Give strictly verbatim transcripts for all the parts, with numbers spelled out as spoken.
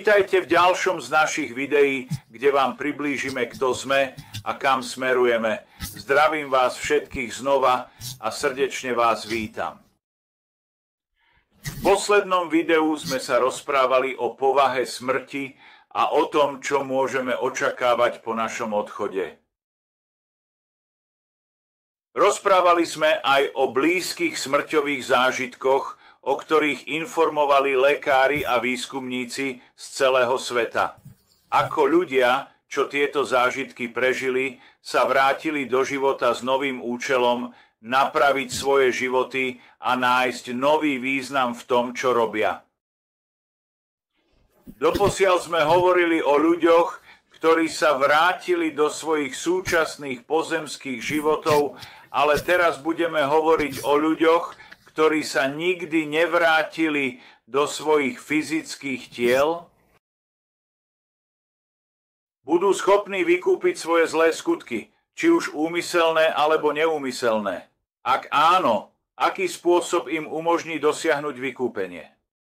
Vítajte v ďalšom z našich videí, kde vám priblížime, kto sme a kam smerujeme. Zdravím vás všetkých znova a srdečne vás vítam. V poslednom videu sme sa rozprávali o povahe smrti a o tom, čo môžeme očakávať po našom odchode. Rozprávali sme aj o blízkych smrťových zážitkoch, o ktorých informovali lekári a výskumníci z celého sveta. Ako ľudia, čo tieto zážitky prežili, sa vrátili do života s novým účelom napraviť svoje životy a nájsť nový význam v tom, čo robia. Doposiaľ sme hovorili o ľuďoch, ktorí sa vrátili do svojich súčasných pozemských životov, ale teraz budeme hovoriť o ľuďoch, ktorí sa nikdy nevrátili do svojich fyzických tiel, budú schopní vykúpiť svoje zlé skutky, či už úmyselné alebo neúmyselné. Ak áno, aký spôsob im umožní dosiahnuť vykúpenie?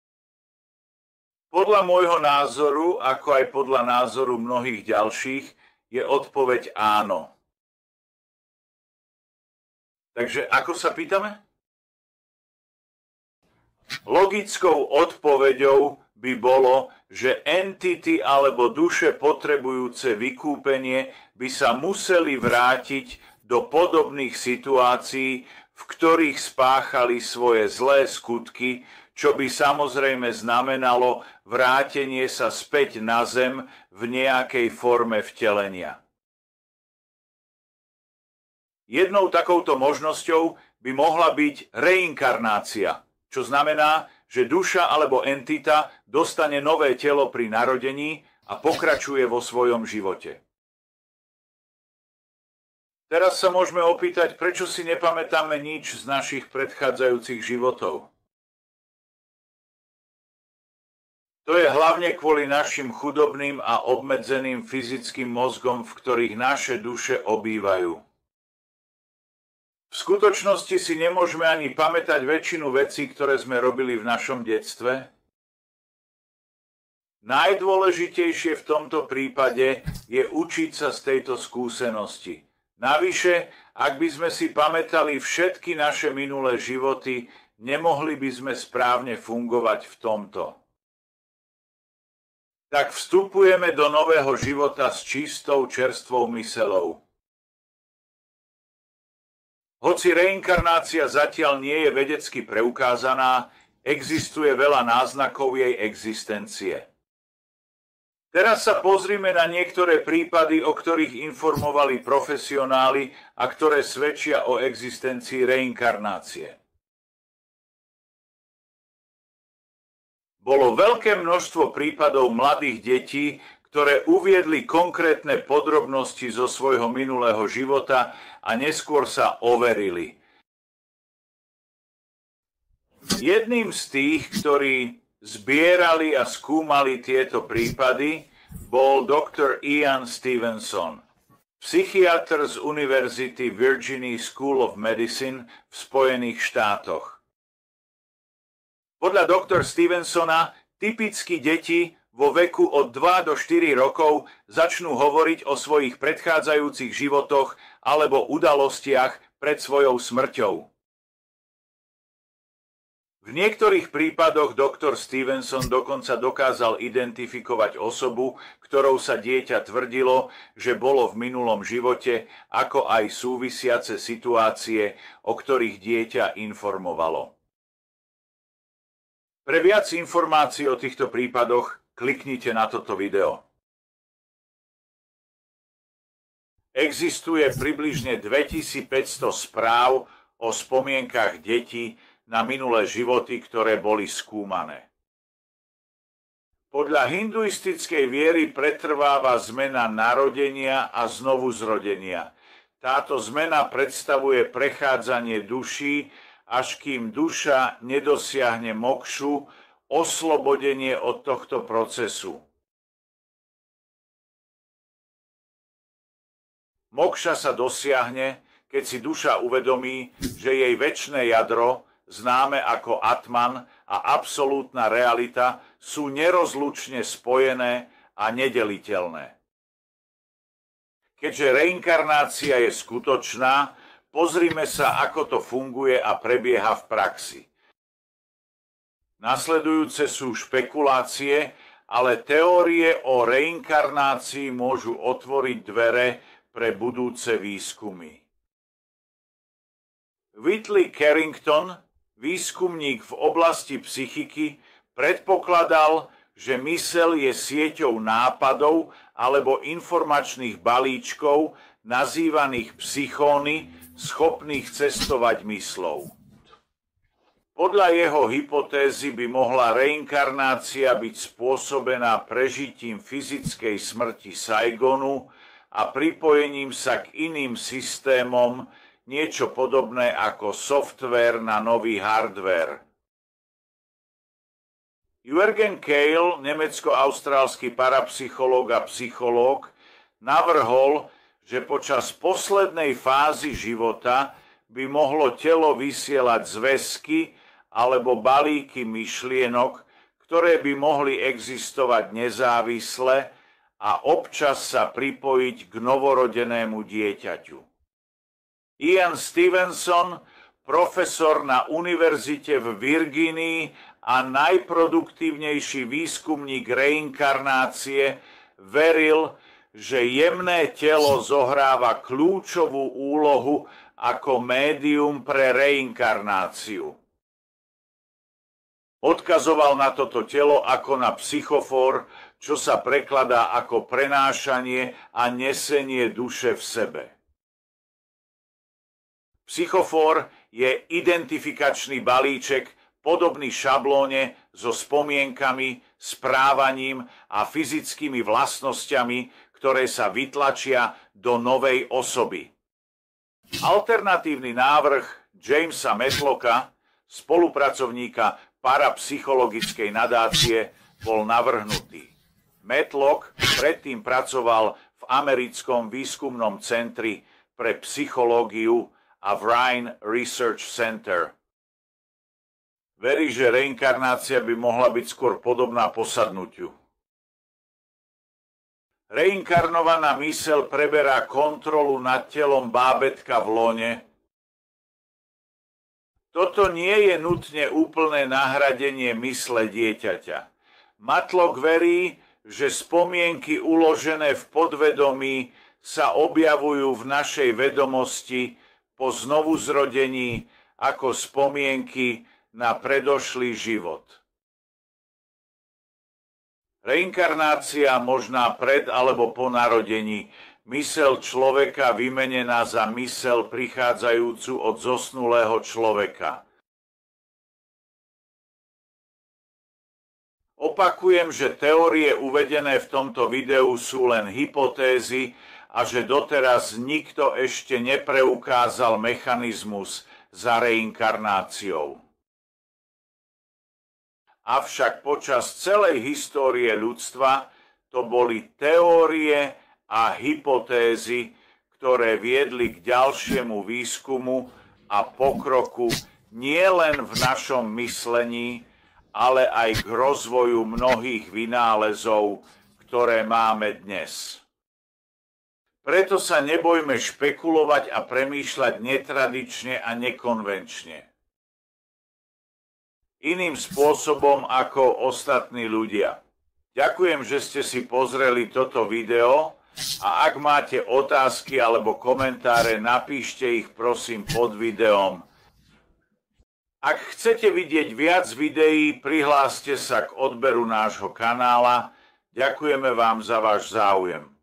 Podľa môjho názoru, ako aj podľa názoru mnohých ďalších, je odpoveď áno. Takže ako sa pýtame? Logickou odpoveďou by bolo, že entity alebo duše potrebujúce vykúpenie by sa museli vrátiť do podobných situácií, v ktorých spáchali svoje zlé skutky, čo by samozrejme znamenalo vrátenie sa späť na zem v nejakej forme vtelenia. Jednou takouto možnosťou by mohla byť reinkarnácia, čo znamená, že duša alebo entita dostane nové telo pri narodení a pokračuje vo svojom živote. Teraz sa môžeme opýtať, prečo si nepamätáme nič z našich predchádzajúcich životov. To je hlavne kvôli našim chudobným a obmedzeným fyzickým mozgom, v ktorých naše duše obývajú. V skutočnosti si nemôžeme ani pamätať väčšinu vecí, ktoré sme robili v našom detstve. Najdôležitejšie v tomto prípade je učiť sa z tejto skúsenosti. Navyše, ak by sme si pamätali všetky naše minulé životy, nemohli by sme správne fungovať v tomto. Tak vstupujeme do nového života s čistou, čerstvou myseľou. Hoci reinkarnácia zatiaľ nie je vedecky preukázaná, existuje veľa náznakov jej existencie. Teraz sa pozrime na niektoré prípady, o ktorých informovali profesionáli a ktoré svedčia o existencii reinkarnácie. Bolo veľké množstvo prípadov mladých detí, ktoré uviedli konkrétne podrobnosti zo svojho minulého života a neskôr sa overili. Jedným z tých, ktorí zbierali a skúmali tieto prípady, bol doktor Ian Stevenson, psychiatr z Univerzity Virginia School of Medicine v Spojených štátoch. Podľa doktora Stevensona typicky deti vo veku od dva do štyroch rokov začnú hovoriť o svojich predchádzajúcich životoch alebo udalostiach pred svojou smrťou. V niektorých prípadoch doktor Stevenson dokonca dokázal identifikovať osobu, ktorou sa dieťa tvrdilo, že bolo v minulom živote, ako aj súvisiace situácie, o ktorých dieťa informovalo. Pre viac informácií o týchto prípadoch kliknite na toto video. Existuje približne dvetisícpäťsto správ o spomienkach detí na minulé životy, ktoré boli skúmané. Podľa hinduistickej viery pretrváva zmena narodenia a znovuzrodenia. Táto zmena predstavuje prechádzanie duší, až kým duša nedosiahne mokšu, oslobodenie od tohto procesu. Mokša sa dosiahne, keď si duša uvedomí, že jej večné jadro, známe ako Atman, a absolútna realita sú nerozlučne spojené a nedeliteľné. Keďže reinkarnácia je skutočná, pozrime sa, ako to funguje a prebieha v praxi. Nasledujúce sú špekulácie, ale teórie o reinkarnácii môžu otvoriť dvere pre budúce výskumy. Whitley Carrington, výskumník v oblasti psychiky, predpokladal, že myseľ je sieťou nápadov alebo informačných balíčkov, nazývaných psychóny, schopných cestovať myslou. Podľa jeho hypotézy by mohla reinkarnácia byť spôsobená prežitím fyzickej smrti Saigonu a pripojením sa k iným systémom, niečo podobné ako software na nový hardware. Jürgen Keil, nemecko-austrálsky parapsychológ a psychológ, navrhol, že počas poslednej fázy života by mohlo telo vysielať zväzky alebo balíky myšlienok, ktoré by mohli existovať nezávisle a občas sa pripojiť k novorodenému dieťaťu. Ian Stevenson, profesor na univerzite v Virginii a najproduktívnejší výskumník reinkarnácie, veril, že jemné telo zohráva kľúčovú úlohu ako médium pre reinkarnáciu. Odkazoval na toto telo ako na psychofor, čo sa prekladá ako prenášanie a nesenie duše v sebe. Psychofor je identifikačný balíček podobný šablóne so spomienkami, správaním a fyzickými vlastnosťami, ktoré sa vytlačia do novej osoby. Alternatívny návrh Jamesa Matlocka, spolupracovníka parapsychologickej nadácie, bol navrhnutý. Matlock predtým pracoval v americkom výskumnom centri pre psychológiu a Vrine Research Center. Verí, že reinkarnácia by mohla byť skôr podobná posadnutiu. Reinkarnovaná myseľ preberá kontrolu nad telom bábätka v lone. Toto nie je nutne úplné nahradenie mysle dieťaťa. Matlock verí, že spomienky uložené v podvedomí sa objavujú v našej vedomosti po znovuzrodení ako spomienky na predošlý život. Reinkarnácia možná pred alebo po narodení, myseľ človeka vymenená za myseľ prichádzajúcu od zosnulého človeka. Opakujem, že teórie uvedené v tomto videu sú len hypotézy a že doteraz nikto ešte nepreukázal mechanizmus za reinkarnáciou. Avšak počas celej histórie ľudstva to boli teórie a hypotézy, ktoré viedli k ďalšiemu výskumu a pokroku nielen v našom myslení, ale aj k rozvoju mnohých vynálezov, ktoré máme dnes. Preto sa nebojme špekulovať a premýšľať netradične a nekonvenčne. Iným spôsobom ako ostatní ľudia. Ďakujem, že ste si pozreli toto video a ak máte otázky alebo komentáre, napíšte ich prosím pod videom. Ak chcete vidieť viac videí, prihláste sa k odberu nášho kanála. Ďakujeme vám za váš záujem.